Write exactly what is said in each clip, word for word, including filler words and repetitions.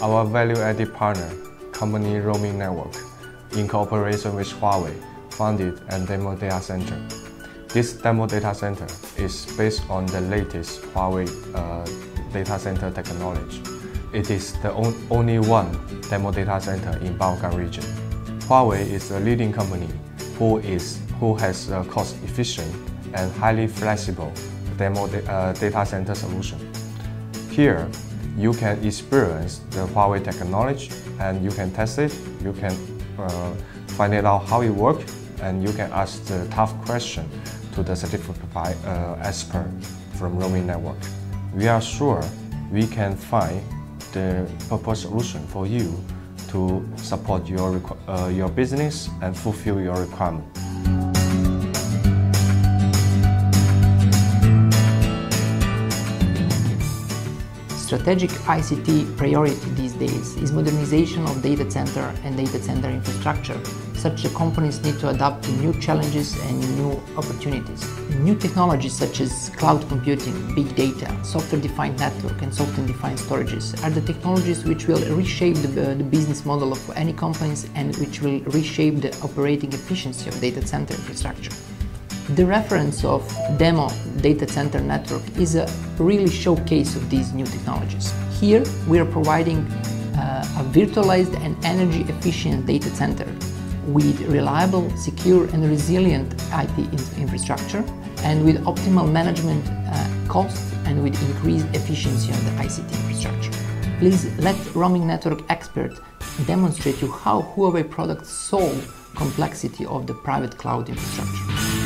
our value-added partner, company Roaming Network, in cooperation with Huawei, founded a demo data center. This demo data center is based on the latest Huawei uh, data center technology. It is the on only one demo data center in Balkan region. Huawei is a leading company who, is, who has a cost-efficient and highly flexible demo uh, data center solution. Here, you can experience the Huawei technology and you can test it, you can uh, find it out how it works, and you can ask the tough question to the certified uh, expert from Roaming Network. We are sure we can find the proposed solution for you to support your, uh, your business and fulfill your requirement. Strategic I C T priority these days is modernization of data center and data center infrastructure. Such that companies need to adapt to new challenges and new opportunities. New technologies such as cloud computing, big data, software-defined network and software-defined storages are the technologies which will reshape the, uh, the business model of any companies and which will reshape the operating efficiency of data center infrastructure. The reference of demo data center network is a really showcase of these new technologies. Here we are providing uh, a virtualized and energy efficient data center with reliable, secure and resilient I T infrastructure and with optimal management uh, costs and with increased efficiency of the I C T infrastructure. Please let Roaming Network expert demonstrate you how Huawei products solve complexity of the private cloud infrastructure.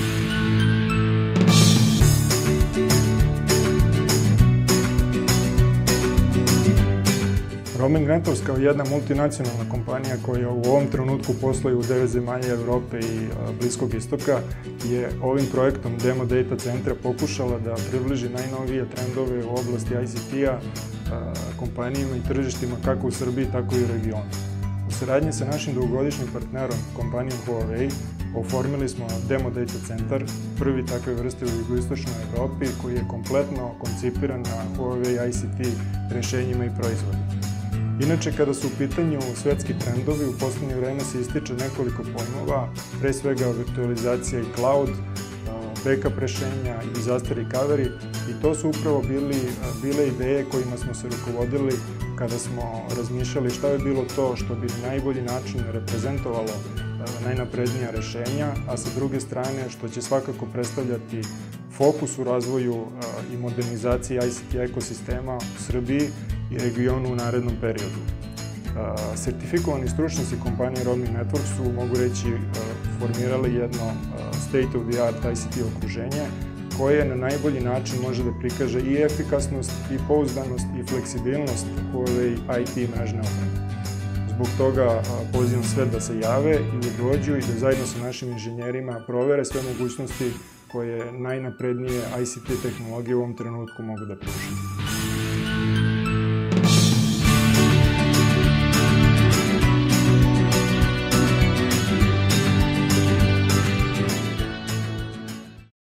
Roaming Networks kao jedna multinacionalna kompanija koja u ovom trenutku posluje u devet zemalja Europe i Bliskog istoka je ovim projektom Demo Data Centra pokušala da približi najnovije trendove u oblasti I C T-a kompanijama i tržištima kako u Srbiji, tako i u regionu. U saradnji sa našim dugogodišnjim partnerom, kompanijom Huawei, oformili smo Demo Data Centar, prvi takve vrste u jugoistočnoj Evropi koji je kompletno koncipiran na Huawei I C T rešenjima i proizvodima. Inače, kada su u pitanju svetski trendovi, u poslednje vreme se ističe nekoliko pojmova, pre svega virtualizacija i cloud, backup rešenja i disaster recovery, i to su upravo bili, bile ideje kojima smo se rukovodili kada smo razmišljali šta je bilo to što bi na najbolji način reprezentovalo najnaprednija rešenja, a sa druge strane što će svakako predstavljati fokus u razvoju i modernizaciji I C T ekosistema u Srbiji i regionu u narednom periodu. Sertifikovani stručnjaci kompanije Roaming Network su, mogu reći, formirali jedno state of the art I C T okruženje koje na najbolji način može da prikaže i efikasnost, i pouzdanost, i fleksibilnost Huawei I T mrežne opreme. Zbog toga pozivam sve da se jave i da dođu i da zajedno sa našim inženjerima provere sve mogućnosti koje najnaprednije I C T tehnologije u ovom trenutku mogu da pruže.